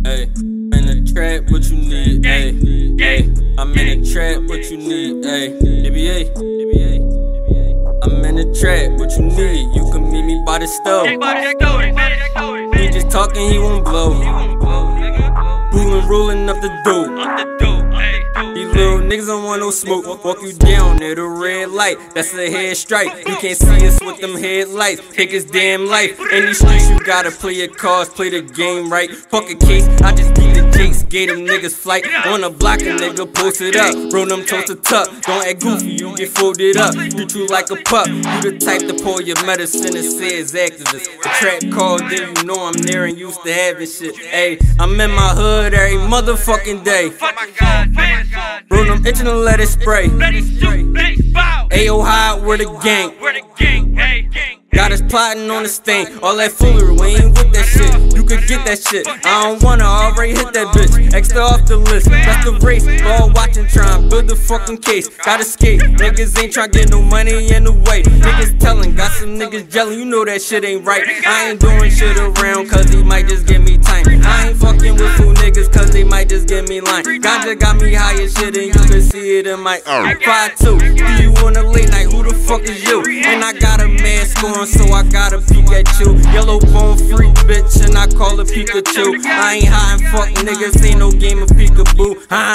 Hey, I'm in the trap, what you need? Hey, hey, I'm in the trap, what you need? Hey, ABA, I'm in the trap, what you need? You can meet me by the stove. He just talking, he won't blow. Rolling up the dope. These little niggas don't want no smoke. Walk you down at a red light, that's a head strike. You can't see us with them headlights. Take his damn life. In these streets, you gotta play your cards, play the game right. Fuck a case, I just beat the jakes, gave them niggas flight. On the block, a nigga posted up, roll them toes to tuck. Don't act goofy, you get folded up. Treat you like a pup. You the type to pour your medicine and say it's activist. The trap called, then you know I'm there and used to having shit. Hey, I'm in my hood every motherfucking day. Bro, I'm itching to let it spray. Ayo, hide, we're the gang. Got us plotting on the stain. All that foolery, we ain't with that shit. You could get that shit. I don't wanna, already hit that bitch. Extra off the list, that's the race. All watching, trying build the fucking case. Gotta skate, niggas ain't trying to get no money in the way. Niggas telling, got some niggas gelling, you know that shit ain't right. I ain't doing shit around, cause he might just give me time. I ain't fucking with fool niggas, cause they might just give me line. Ganja got me high as shit, and you can see it in my 5-2. See you on a late night, who the fuck is you? And I got a mask on, so I gotta peek at you. Yellow bone freak bitch, and I call it Pikachu. I ain't high and fuck niggas, ain't no game of peekaboo. Huh?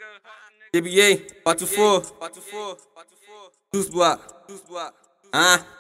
DBA, 424, Deuce block. Huh?